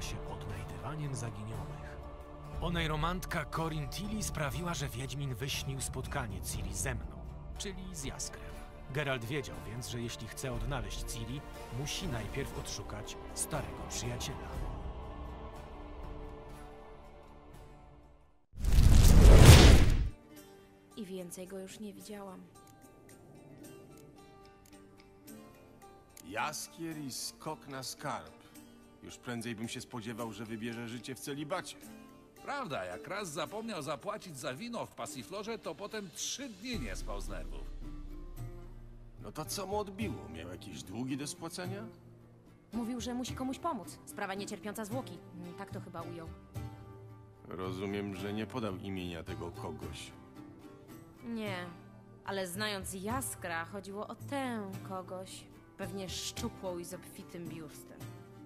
się odnajdywaniem zaginionych. Onejromantka Corin Tilly sprawiła, że Wiedźmin wyśnił spotkanie Ciri ze mną, czyli z Jaskrem. Geralt wiedział więc, że jeśli chce odnaleźć Ciri, musi najpierw odszukać starego przyjaciela. I więcej go już nie widziałam. Jaskier i skok na skarb. Już prędzej bym się spodziewał, że wybierze życie w celibacie. Prawda, jak raz zapomniał zapłacić za wino w Passiflorze, to potem 3 dni nie spał z nerwów. No to co mu odbiło? Miał jakieś długi do spłacenia? Mówił, że musi komuś pomóc. Sprawa niecierpiąca zwłoki. Tak to chyba ujął. Rozumiem, że nie podał imienia tego kogoś. Nie, ale znając Jaskra, chodziło o tę kogoś. Pewnie szczupłą i z obfitym biustem.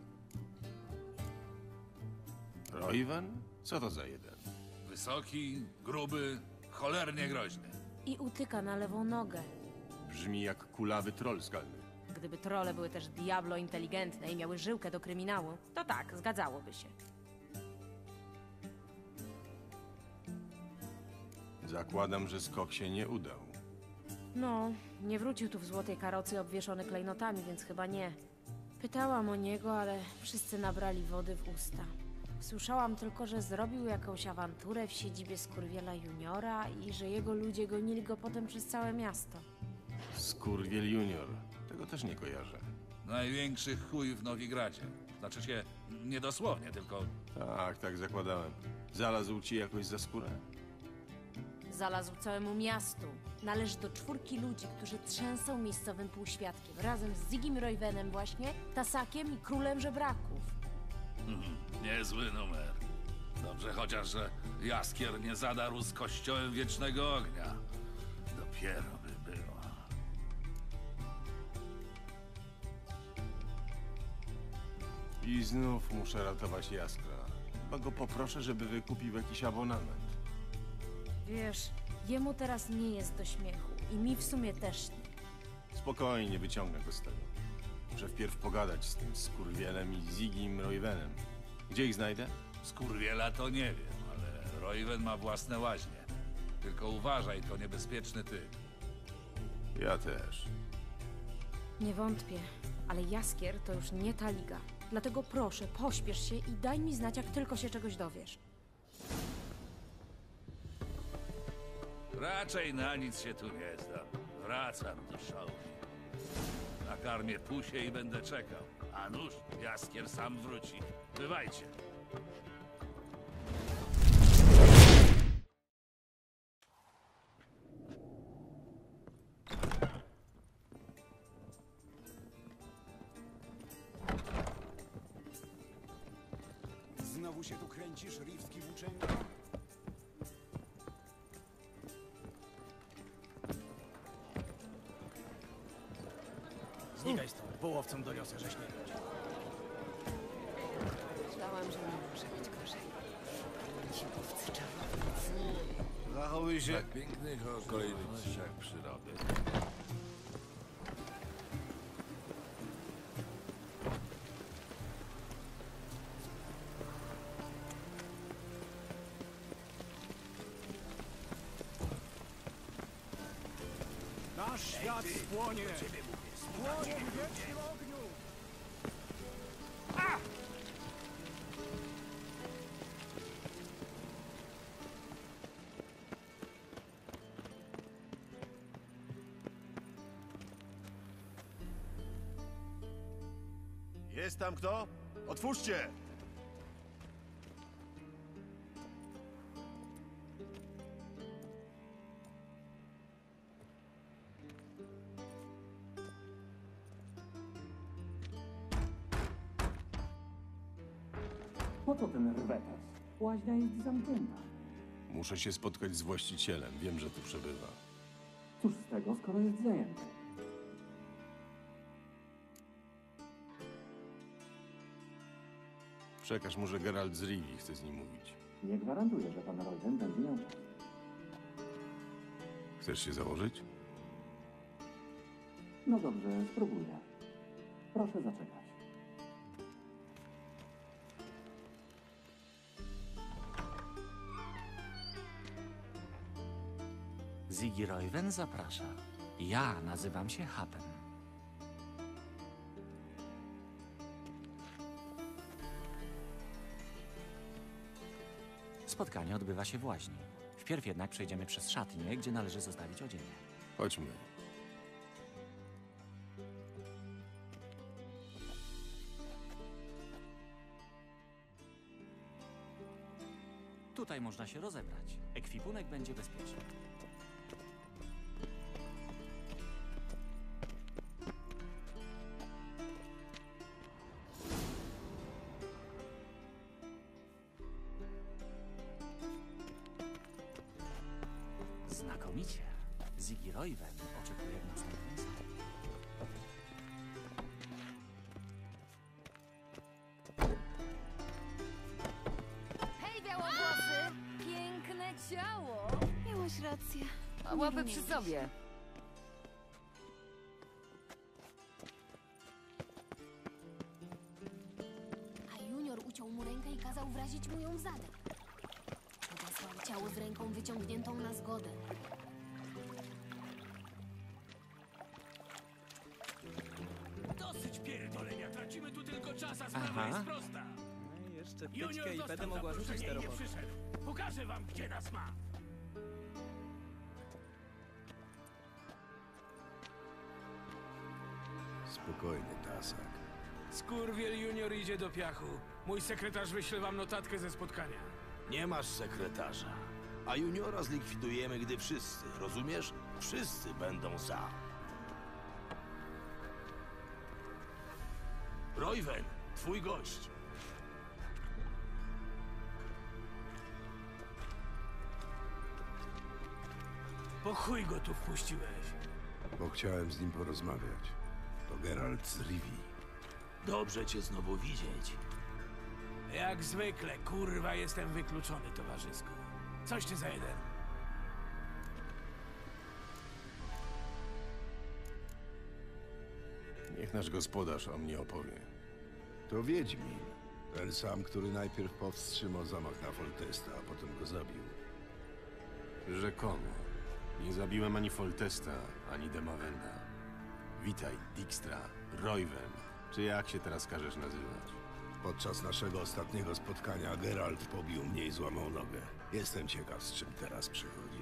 Royven? Co to za jeden? Wysoki, gruby, cholernie groźny. I utyka na lewą nogę. Brzmi jak kulawy troll skalny. Gdyby trolle były też diablo inteligentne i miały żyłkę do kryminału, to tak, zgadzałoby się. Zakładam, że skok się nie udał. No, nie wrócił tu w złotej karocy obwieszony klejnotami, więc chyba nie. Pytałam o niego, ale wszyscy nabrali wody w usta. Słyszałam tylko, że zrobił jakąś awanturę w siedzibie Skurwiela Juniora i że jego ludzie gonili go potem przez całe miasto. Skurwiel Junior. Tego też nie kojarzę. Największy chuj w Nowigradzie. Znaczy się, nie dosłownie, tylko Tak zakładałem. Zalazł ci jakoś za skórę? Zalazł całemu miastu. Należy do 4 ludzi, którzy trzęsą miejscowym półświadkiem. Razem z Zigim Royvenem właśnie, Tasakiem i królem żebraków. niezły numer. Dobrze chociaż, że Jaskier nie zadarł z kościołem Wiecznego Ognia. Dopiero by było. I znów muszę ratować Jaskra. Chyba go poproszę, żeby wykupił jakiś abonament. Wiesz, jemu teraz nie jest do śmiechu i mi w sumie też nie. Spokojnie, wyciągnę go z tego. Muszę wpierw pogadać z tym skurwielem i Zigim Royvenem. Gdzie ich znajdę? Skurwiela to nie wiem, ale Royven ma własne łaźnie. Tylko uważaj, to niebezpieczny typ. Ja też. Nie wątpię, ale Jaskier to już nie ta liga. Dlatego proszę, pośpiesz się i daj mi znać, jak tylko się czegoś dowiesz. Raczej na nic się tu nie zdam. Wracam do szału. Nakarmię pusie i będę czekał. A nuż, Jaskier sam wróci. Bywajcie. Znowu się tu kręcisz, Rifski włóczęgo? Znikaj stąd, połowcom doniosę, żeś nie ludzi. Myślałam, że nie może być gorzej. Ci łowcy czarownicy. Zachowuj się. W pięknych okolicznościach przyrody. Nasz świat spłonie! Spłonie w wiecznym ogniu! Jest tam kto? Otwórzcie! Po co ten rwetes? Łaźnia jest zamknięta. Muszę się spotkać z właścicielem. Wiem, że tu przebywa. Cóż z tego, skoro jest zajęty? Przekaż mu, że Geralt z Rivi chce z nim mówić. Nie gwarantuję, że pan Royden będzie miał czas. Chcesz się założyć? No dobrze, spróbuję. Proszę zaczekać. Ziggy Royven zaprasza. Ja nazywam się Hapen. Spotkanie odbywa się w łaźni. Wpierw jednak przejdziemy przez szatnię, gdzie należy zostawić odzienie. Chodźmy. Tutaj można się rozebrać. Ekwipunek będzie bezpieczny. Znakomicie. Ziggy Royven oczekuje w następnym sali. Hej, białowłosy! Piękne ciało! Miałaś rację. A łapy przy sobie. A Junior uciął mu rękę i kazał wrazić mu ją w zadek. Odesłał ciało z ręką wyciągniętą na zgodę. Dosyć pierdolenia, tracimy tu tylko czas, a sprawa Aha. jest prosta. Jeszcze Junior wtyczkę i dostał będę mogła rzucić zaproszenie tę i nie robotę. przyszedł. Pokażę wam, gdzie nas ma. Spokojny, Tasak. Skurwiel Junior idzie do piachu. Mój sekretarz wyśle wam notatkę ze spotkania. Nie masz sekretarza. A juniora zlikwidujemy, gdy wszyscy, rozumiesz? Wszyscy będą za. Royven, twój gość. Po chuj go tu wpuściłeś. Bo chciałem z nim porozmawiać. To Geralt z Rivii. Dobrze cię znowu widzieć. Jak zwykle, kurwa, jestem wykluczony, towarzysku. Coś ty za jeden. Niech nasz gospodarz o mnie opowie. To Wiedźmin. Ten sam, który najpierw powstrzymał zamach na Foltesta, a potem go zabił. Rzekomo. Nie zabiłem ani Foltesta, ani Demawenda. Witaj, Dijkstra, Royven, czy jak się teraz każesz nazywać? Podczas naszego ostatniego spotkania Geralt pobił mnie i złamał nogę. Jestem ciekaw, z czym teraz przychodzi.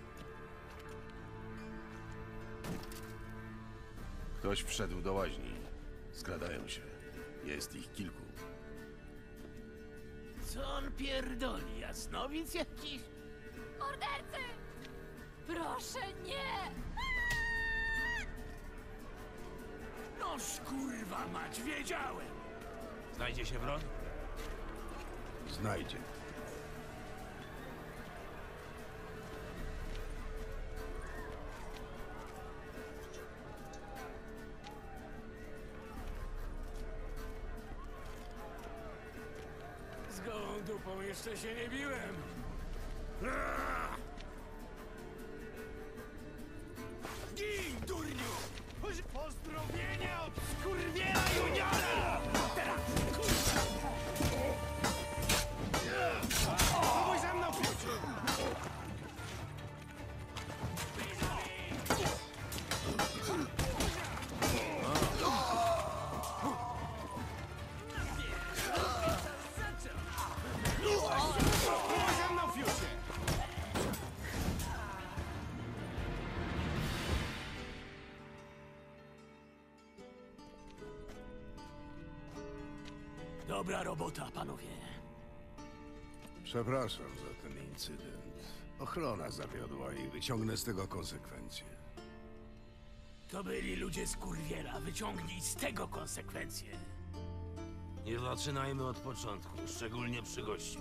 Ktoś wszedł do łaźni. Skradają się. Jest ich kilku. Co on pierdoli? Jasnowic jakiś? Mordercy! Proszę, nie! Noż kurwa mać, wiedziałem! Znajdzie się broń? Znajdzie. Z gołą dupą jeszcze się nie biłem. Gin, durniu! Pozdrowienia od skurwiela juniora! Teraz, kurwa! Próbuj ze mną, piłciu! Próbuj ze mną, piłcie! Dobra robota, panowie. Przepraszam za ten incydent. Ochrona zawiodła i wyciągnę z tego konsekwencje. To byli ludzie z kurwiela. Wyciągnij z tego konsekwencje. Nie zaczynajmy od początku, szczególnie przy gościu.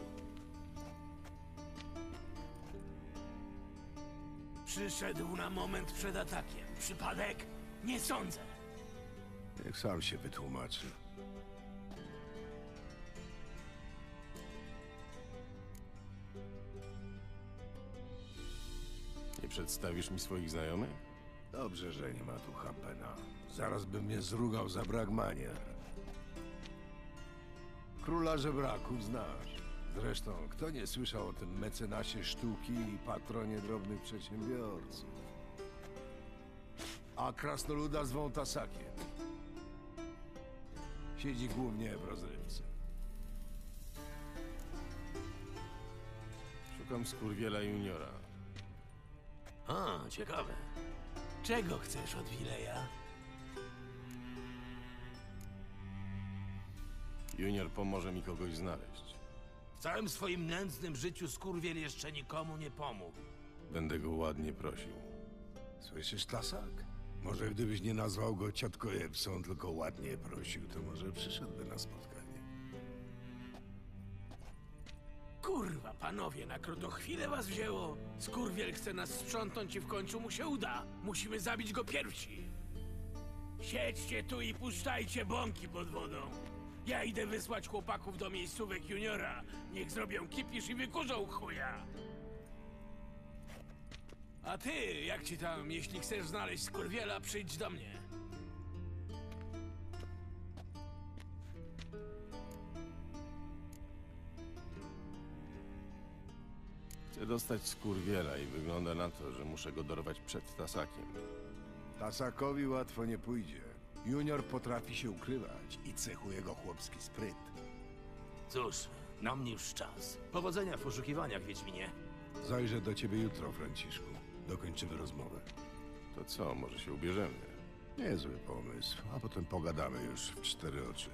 Przyszedł na moment przed atakiem. Przypadek? Nie sądzę. Niech sam się wytłumaczy. Nie przedstawisz mi swoich znajomych? Dobrze, że nie ma tu Hapena. Zaraz by mnie zrugał za brak manier. Króla żebraków znasz. Zresztą, kto nie słyszał o tym mecenasie sztuki i patronie drobnych przedsiębiorców? A krasnoluda zwą Tasakiem. Siedzi głównie w rozrywce. Szukam Skurwiela Juniora. A, ciekawe. Czego chcesz od Wileja? Junior pomoże mi kogoś znaleźć. W całym swoim nędznym życiu skurwiel jeszcze nikomu nie pomógł. Będę go ładnie prosił. Słyszysz, Tasak? Może gdybyś nie nazwał go ciotko Jepsą, tylko ładnie prosił, to może przyszedłby na spotkanie. Kurwa, panowie, na krotochwilę was wzięło. Skurwiel chce nas sprzątnąć i w końcu mu się uda. Musimy zabić go pierwsi. Siedźcie tu i puszczajcie bąki pod wodą. Ja idę wysłać chłopaków do miejscówek Juniora. Niech zrobią kipisz i wykurzą chuja. A ty, jak ci tam, jeśli chcesz znaleźć Skurwiela, przyjdź do mnie. Chcę dostać Skurwiela i wygląda na to, że muszę go dorwać przed Tasakiem. Tasakowi łatwo nie pójdzie. Junior potrafi się ukrywać i cechuje go chłopski spryt. Cóż, na mnie już czas. Powodzenia w poszukiwaniach, Wiedźminie. Zajrzę do ciebie jutro, Franciszku. Dokończymy rozmowę. To co, może się ubierzemy? Niezły pomysł, a potem pogadamy już w 4 oczy.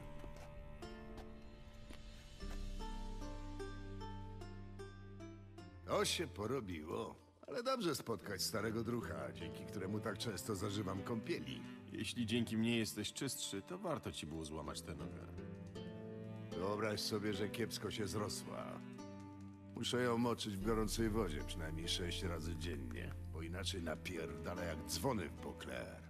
To się porobiło, ale dobrze spotkać starego drucha, dzięki któremu tak często zażywam kąpieli. Jeśli dzięki mnie jesteś czystszy, to warto ci było złamać tę nogę. Wyobraź sobie, że kiepsko się zrosła. Muszę ją moczyć w gorącej wodzie przynajmniej 6 razy dziennie, bo inaczej napierdala jak dzwony w Beauclair.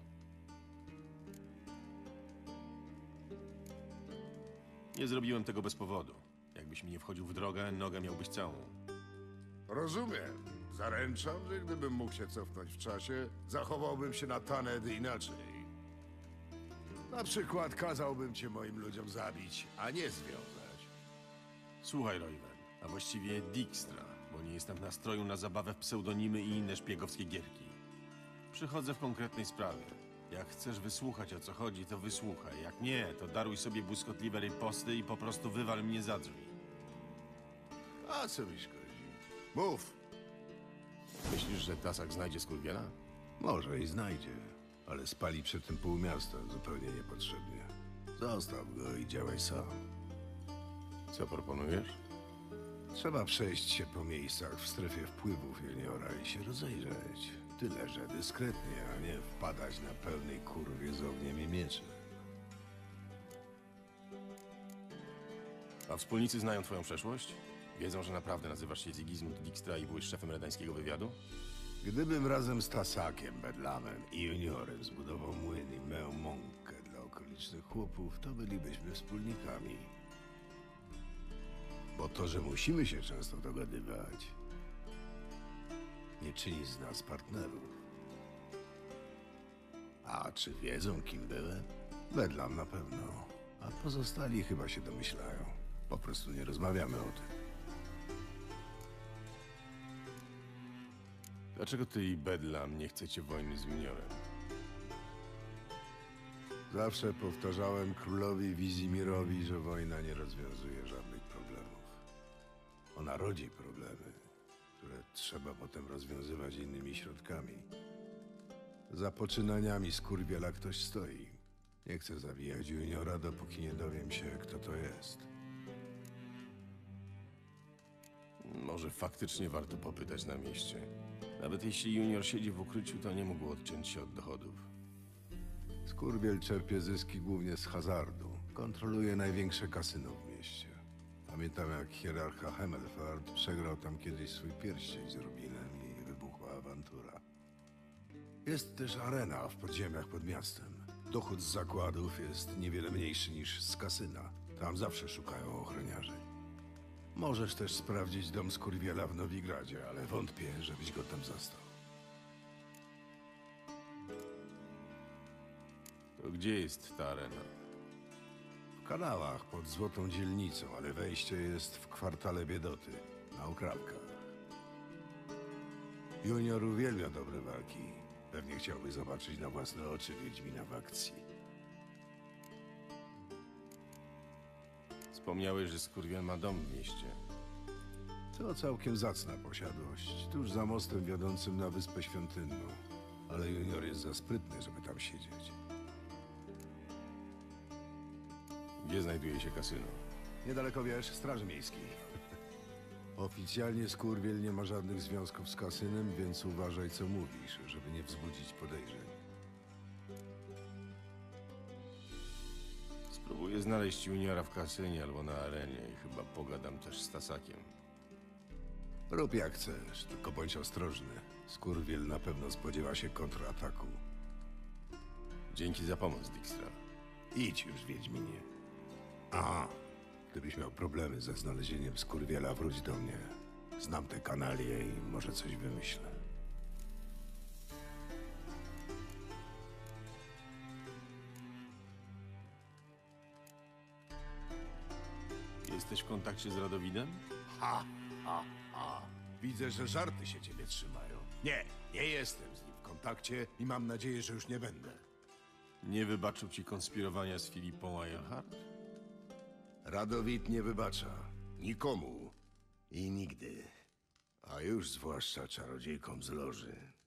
Nie zrobiłem tego bez powodu. Jakbyś mi nie wchodził w drogę, nogę miałbyś całą. Rozumiem. Zaręczam, że gdybym mógł się cofnąć w czasie, zachowałbym się na Taned inaczej. Na przykład kazałbym cię moim ludziom zabić, a nie związać. Słuchaj, Royven, a właściwie Dijkstra, bo nie jestem w nastroju na zabawę w pseudonimy i inne szpiegowskie gierki. Przychodzę w konkretnej sprawie. Jak chcesz wysłuchać, o co chodzi, to wysłuchaj. Jak nie, to daruj sobie błyskotliwe riposty i po prostu wywal mnie za drzwi. A co mi szkodzi? Mów! Myślisz, że Tasak znajdzie Skurwiela? Może i znajdzie, ale spali przy tym pół miasta zupełnie niepotrzebnie. Zostaw go i działaj sam. Co proponujesz? Trzeba przejść się po miejscach w strefie wpływów Juniora i się rozejrzeć. Tyle, że dyskretnie, a nie wpadać na pełnej kurwie z ogniem i mieczem. A wspólnicy znają twoją przeszłość? Wiedzą, że naprawdę nazywasz się Sigismund Dijkstra i byłeś szefem redańskiego wywiadu? Gdybym razem z Tasakiem, Bedlamem i Juniorem zbudował młyn i meł mąkę dla okolicznych chłopów, to bylibyśmy wspólnikami. Bo to, że musimy się często dogadywać, nie czyni z nas partnerów. A czy wiedzą, kim byłem? Bedlam na pewno, a pozostali chyba się domyślają. Po prostu nie rozmawiamy o tym. Dlaczego ty i Bedlam nie chcecie wojny z Juniorem? Zawsze powtarzałem królowi Wizimirowi, że wojna nie rozwiązuje żadnych problemów. Ona rodzi problemy, które trzeba potem rozwiązywać innymi środkami. Za poczynaniami Skurwiela ktoś stoi. Nie chcę zabijać Juniora, dopóki nie dowiem się, kto to jest. Może faktycznie warto popytać na mieście. Nawet jeśli Junior siedzi w ukryciu, to nie mógł odciąć się od dochodów. Skurwiel czerpie zyski głównie z hazardu. Kontroluje największe kasyno w mieście. Pamiętam, jak hierarcha Hemelfart przegrał tam kiedyś swój pierścień z Rubinem i wybuchła awantura. Jest też arena w podziemiach pod miastem. Dochód z zakładów jest niewiele mniejszy niż z kasyna. Tam zawsze szukają ochroniarzy. Możesz też sprawdzić dom Skurwiela w Nowigradzie, ale wątpię, żebyś go tam zastał. To gdzie jest ta arena? W kanałach pod Złotą Dzielnicą, ale wejście jest w kwartale Biedoty, na Ukrawkach. Junior uwielbia dobre walki. Pewnie chciałby zobaczyć na własne oczy Wiedźmina w akcji. Wspomniałeś, że skurwiel ma dom w mieście. To całkiem zacna posiadłość, tuż za mostem wiodącym na Wyspę Świątynną. Ale Junior jest za sprytny, żeby tam siedzieć. Gdzie znajduje się kasyno? Niedaleko, wiesz, Straży Miejskiej. Oficjalnie skurwiel nie ma żadnych związków z kasynem, więc uważaj, co mówisz, żeby nie wzbudzić podejrzeń. Spróbuję znaleźć juniora w kasynie albo na arenie i chyba pogadam też z Tasakiem. Rób jak chcesz, tylko bądź ostrożny. Skurwiel na pewno spodziewa się kontrataku. Dzięki za pomoc, Dijkstra. Idź już, Wiedźminie. Aha, gdybyś miał problemy ze znalezieniem skurwiela, wróć do mnie. Znam te kanalie i może coś wymyślę. Jesteś w kontakcie z Radowidem? Ha. Widzę, że żarty się ciebie trzymają. Nie jestem z nim w kontakcie i mam nadzieję, że już nie będę. Nie wybaczył ci konspirowania z Filipą Eilhart? Radowid nie wybacza. Nikomu. I nigdy. A już zwłaszcza czarodziejkom z loży.